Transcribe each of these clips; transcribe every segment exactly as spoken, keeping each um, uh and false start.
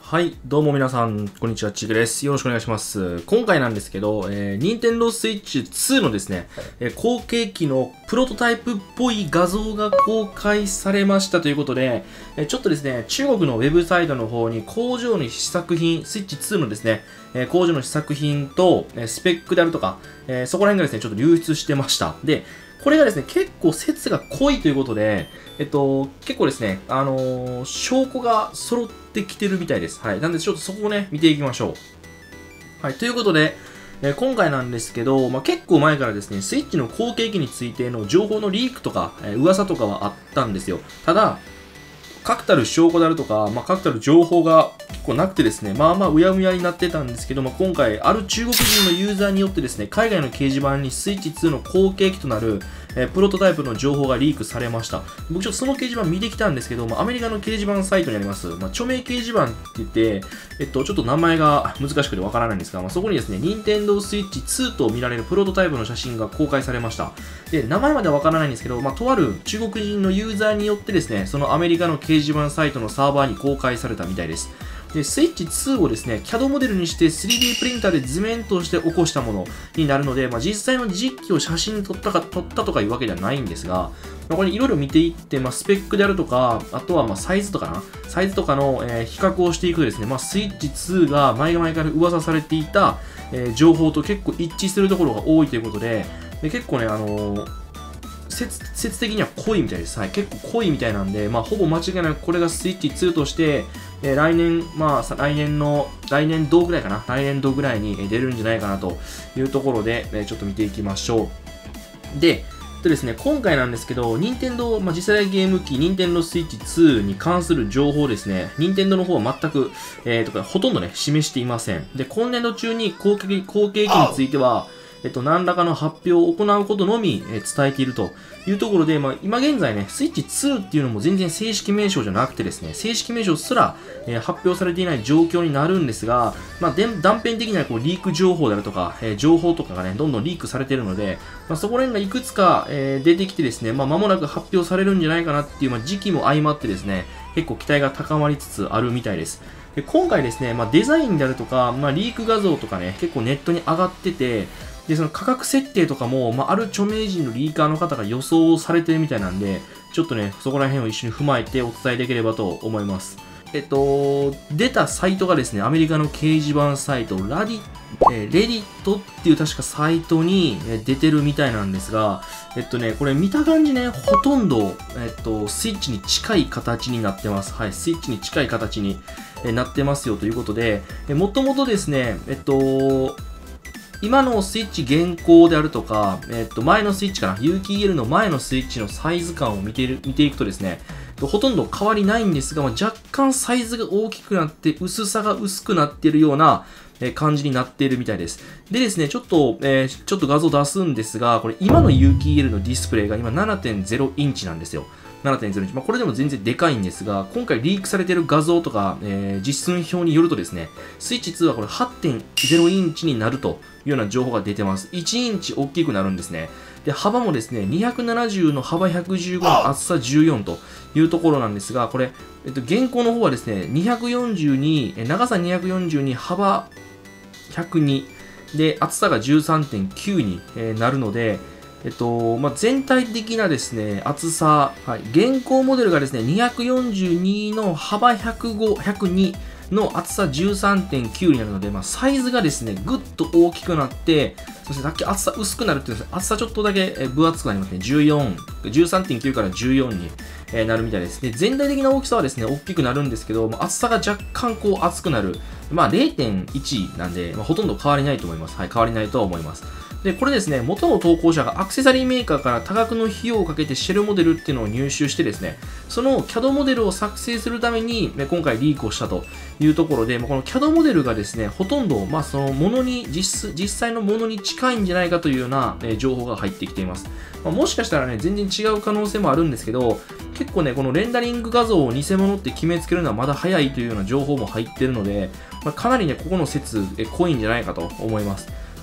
はい、どうも皆さん、こんにちは、ちぐです。よろしくお願いします。今回なんですけど、えー、Nintendo Switch ツーのですね、えー、後継機のプロトタイプっぽい画像が公開されましたということで、えー、ちょっとですね、中国のウェブサイトの方に工場の試作品、スイッチツーのですね、えー、工場の試作品と、えー、スペックであるとか、えー、そこら辺がですね、ちょっと流出してました。で、これがですね、結構説が濃いということで、えっと、結構ですね、あのー、証拠が揃ってきてるみたいです。はい。なんで、ちょっとそこをね、見ていきましょう。はい。ということで、えー、今回なんですけど、まあ、結構前からですね、スイッチの後継機についての情報のリークとか、えー、噂とかはあったんですよ。ただ、確たる証拠であるとか、まあ、確たる情報が結構なくてですね、まあまあうやむやになってたんですけど、まあ、今回、ある中国人のユーザーによってですね、海外の掲示板にスイッチツーの後継機となる、えー、プロトタイプの情報がリークされました。僕ちょっとその掲示板見てきたんですけど、まあ、アメリカの掲示板サイトにあります、まあ、著名掲示板って言って、えっと、ちょっと名前が難しくてわからないんですが、まあ、そこにですね、Nintendo Switch ツーと見られるプロトタイプの写真が公開されました。で、名前まではわからないんですけど、まあ、とある中国人のユーザーによってですね、そのアメリカの掲示板サイトのサーバーに公開されたみたいです。で、スイッチツーをですね、キャド モデルにして スリーディー プリンターで図面として起こしたものになるので、まあ、実際の実機を写真に撮ったか、撮ったとかいうわけではないんですが、まあ、これいろいろ見ていって、まあ、スペックであるとか、あとはまあサイズとかな、サイズとかの、えー、比較をしていくとですね、まあ、スイッチツーが前々から噂されていた、えー、情報と結構一致するところが多いということで、で結構ね、あのー説, 説的には濃いみたいです。はい。結構濃いみたいなんで、まあ、ほぼ間違いなくこれがスイッチツーとして、えー、来年、まあ、来年の、来年度ぐらいかな。来年度ぐらいに出るんじゃないかなというところで、えー、ちょっと見ていきましょう。で、でですね、今回なんですけど、任天堂、まあ、次世代ゲーム機、Nintendo Switch ツーに関する情報ですね、任天堂の方は全く、えー、とか、ほとんどね、示していません。で、今年度中に後継後継機については、えっと、何らかの発表を行うことのみ、えー、伝えているというところで、まあ、今現在ね、スイッチツーっていうのも全然正式名称じゃなくてですね、正式名称すら、えー、発表されていない状況になるんですが、まあ、で断片的なこうリーク情報であるとか、えー、情報とかがね、どんどんリークされているので、まあ、そこら辺がいくつか、えー、出てきてですね、まあ、間もなく発表されるんじゃないかなっていう、まあ、時期も相まってですね、結構期待が高まりつつあるみたいです。で今回ですね、まあ、デザインであるとか、まあ、リーク画像とかね、結構ネットに上がってて、で、その価格設定とかも、まあ、ある著名人のリーカーの方が予想されてるみたいなんで、ちょっとね、そこら辺を一緒に踏まえてお伝えできればと思います。えっと、出たサイトがですね、アメリカの掲示板サイト、ラディ、えー、レディットっていう確かサイトに出てるみたいなんですが、えっとね、これ見た感じね、ほとんど、えっと、スイッチに近い形になってます。はい、スイッチに近い形になってますよということで、もともとですね、えっと、今のスイッチ現行であるとか、えっと、前のスイッチかな、ユーキーエル の前のスイッチのサイズ感を見ている、見ていくとですね、ほとんど変わりないんですが、まあ、若干サイズが大きくなって、薄さが薄くなっているような感じになっているみたいです。でですね、ちょっと、えー、ちょっと画像出すんですが、これ今の ユーキーエル のディスプレイが今 ななてんゼロ インチなんですよ。ななてんゼロ インチ。まあ、これでも全然でかいんですが、今回リークされている画像とか、えー、実寸表によるとですね、スイッチツーはこれ はちてんゼロ インチになるというような情報が出てます。いちインチ大きくなるんですね。で、幅もですね、にひゃくななじゅうの幅ひゃくじゅうごの厚さじゅうよんというところなんですが、これ、えっと、現行の方はですね、にひゃくよんじゅうに、長さにひゃくよんじゅうに、幅ひゃくに、で、厚さが じゅうさんてんきゅう になるので、えっと、まあ、全体的なですね、厚さ、はい、現行モデルがですね、にひゃくよんじゅうにの幅ひゃくご、ひゃくにの厚さ じゅうさんてんきゅう になるので、まあ、サイズがですね、ぐっと大きくなって、そしてさっき厚さ薄くなるっていうですね、厚さちょっとだけ分厚くなりますね。じゅうよん、じゅうさんてんきゅう からじゅうよんになるみたいです。で、全体的な大きさはですね、大きくなるんですけど、まあ、厚さが若干こう厚くなる。まあ、れいてんいち なんで、まあ、ほとんど変わりないと思います。はい、変わりないとは思います。で、これですね、元の投稿者がアクセサリーメーカーから多額の費用をかけてシェルモデルっていうのを入手してですね、その キャド モデルを作成するために、ね、今回リークをしたというところで、この キャド モデルがですね、ほとんど、まあ、そのものに実、実際のものに近いんじゃないかというような、えー、情報が入ってきています。まあ、もしかしたらね、全然違う可能性もあるんですけど、結構ね、このレンダリング画像を偽物って決めつけるのはまだ早いというような情報も入っているので、まあ、かなりね、ここの説、え濃いんじゃないかと思います。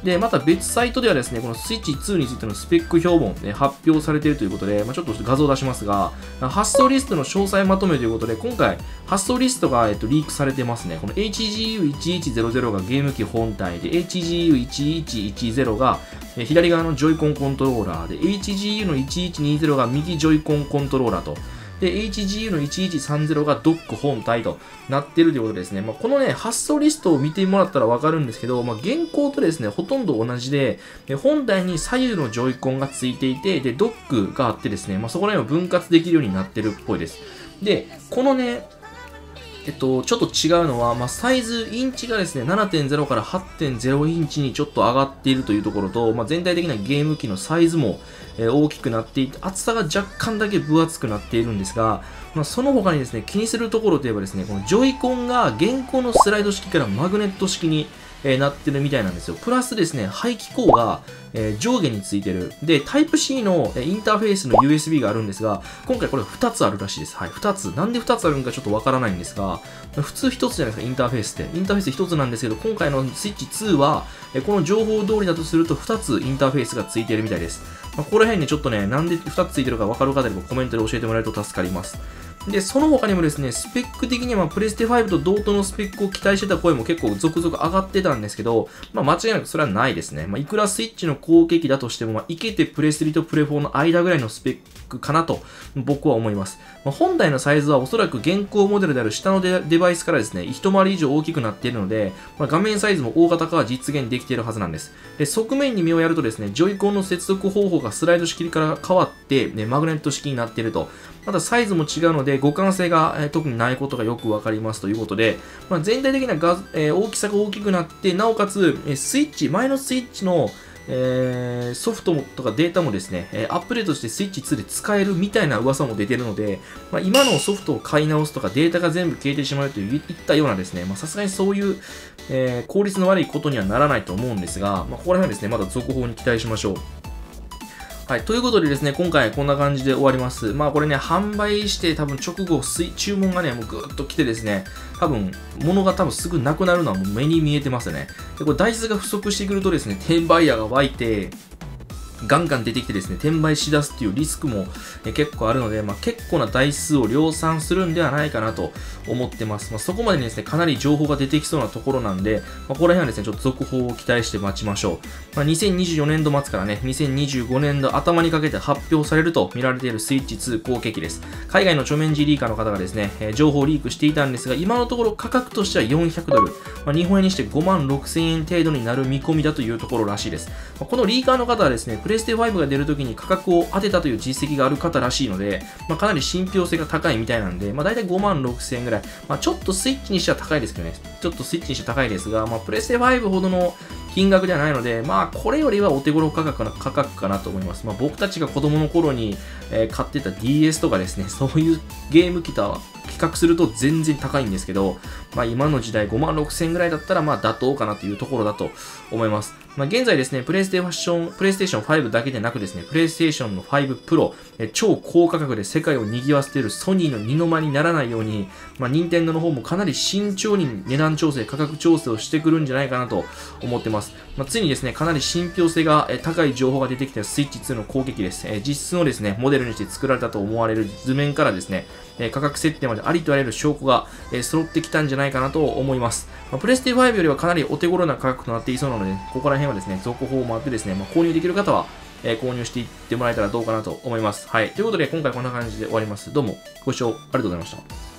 で、また別サイトではですね、このスイッチツーについてのスペック標本、ね、発表されているということで、まあ、ちょっと画像を出しますが、発送リストの詳細まとめということで、今回、発送リストが、えっと、リークされてますね。この エイチジーユーいちいちゼロゼロ がゲーム機本体で、エイチジーユーいちいちいちゼロ がえ左側のジョイコンコントローラーで、エイチジーユー のいちいちにゼロが右ジョイコンコントローラーと、で、エイチジーユー のいちいちさんゼロがドック本体となっているということですね。まあ、このね、発送リストを見てもらったらわかるんですけど、まあ、現行とですね、ほとんど同じで、で本体に左右のジョイコンがついていて、で、ドックがあってですね、まあ、そこら辺を分割できるようになってるっぽいです。で、このね、えっと、ちょっと違うのは、まあ、サイズ、インチがですね、ななてんゼロ から はってんゼロ インチにちょっと上がっているというところと、まあ、全体的なゲーム機のサイズも、えー、大きくなっていて、厚さが若干だけ分厚くなっているんですが、まあ、その他にですね、気にするところといえばですね、このジョイコンが現行のスライド式からマグネット式に、えー、なってるみたいなんですよ。プラスですね、排気口が、えー、上下についてる。で、タイプシー の、えー、インターフェースの ユーエスビー があるんですが、今回これふたつあるらしいです。はい、ふたつ。なんでふたつあるのかちょっとわからないんですが、普通ひとつじゃないですか、インターフェースって。インターフェースひとつなんですけど、今回のスイッチツーは、えー、この情報通りだとするとふたつインターフェースがついているみたいです。まあ、ここら辺にちょっとね、なんでふたつついてるかわかる方でもコメントで教えてもらえると助かります。で、その他にもですね、スペック的にはプレステファイブと同等のスペックを期待してた声も結構続々上がってたんですけど、まあ間違いなくそれはないですね。まあいくらスイッチの後継機だとしても、まあいけてプレススリーとプレフォーの間ぐらいのスペックかなと僕は思います。まあ、本体のサイズはおそらく現行モデルである下の デ, デバイスからですね、一回り以上大きくなっているので、まあ、画面サイズも大型化は実現できているはずなんです。で、側面に目をやるとですね、ジョイコンの接続方法がスライド式から変わって、ね、マグネット式になっていると。またサイズも違うので、互換性が、えー、特にないことがよくわかりますということで、まあ、全体的な画、えー、大きさが大きくなって、なおかつ、えー、スイッチ、前のスイッチの、えー、ソフトとかデータもですね、えー、アップデートしてスイッチツーで使えるみたいな噂も出てるので、まあ、今のソフトを買い直すとかデータが全部消えてしまうといったようなですね、さすがにそういう、えー、効率の悪いことにはならないと思うんですが、まあ、ここら辺はですね、まだ続報に期待しましょう。はい。ということでですね、今回こんな感じで終わります。まあこれね、販売して多分直後、注文がね、もうぐーっと来てですね、多分、物が多分すぐなくなるのはもう目に見えてますね。で、これ台数が不足してくるとですね、転売ヤーが湧いて、ガンガン出てきてですね、転売しだすっていうリスクも、え結構あるので、まあ、結構な台数を量産するんではないかなと思ってます。まあ、そこまでにですね、かなり情報が出てきそうなところなんで、まあ、ここら辺はですね、ちょっと続報を期待して待ちましょう。まあ、にせんにじゅうよねんど末からね、にせんにじゅうごねんど頭にかけて発表されると見られているスイッチツー後継機です。海外の著名人リーカーの方がですね、えー、情報をリークしていたんですが、今のところ価格としてはよんひゃくドル、まあ、日本円にしてごまんろくせんえん程度になる見込みだというところらしいです。まあ、このリーカーの方はですね、プレステファイブが出るときに価格を当てたという実績がある方らしいので、まあ、かなり信憑性が高いみたいなんで、まあ、大体ごまんろくせんえんぐらい、まあ、ちょっとスイッチにしては高いですけどね、ちょっとスイッチにしては高いですが、まあ、プレステファイブほどの金額ではないので、まあ、これよりはお手頃価格な価格かなと思います。まあ、僕たちが子供の頃に、えー、買ってた ディーエス とかですね、そういうゲーム機と比較すると全然高いんですけど、まあ、今の時代ごまんろくせんえんぐらいだったら、まあ、妥当かなというところだと思います。まあ、現在ですね、プレイステーション、プレイステーションファイブだけでなくですね、プレイステーションのファイブプロ、え超高価格で世界を賑わせているソニーの二の舞にならないように、まあ、任天堂の方もかなり慎重に値段調整、価格調整をしてくるんじゃないかなと思ってます。まあ、ついにですね、かなり信憑性が高い情報が出てきたスイッチツーの後継機です。え実質のですね、モデルにして作られたと思われる図面からですね、価格設定までありとあらゆる証拠が揃ってきたんじゃないかなと思います。まあ、プレステファイブよりはかなりお手頃な価格となっていそうなので、ここら辺はですね、続報もあってですね、まあ、購入できる方は、えー、購入していってもらえたらどうかなと思います。はい。ということで、今回こんな感じで終わります。どうもご視聴ありがとうございました。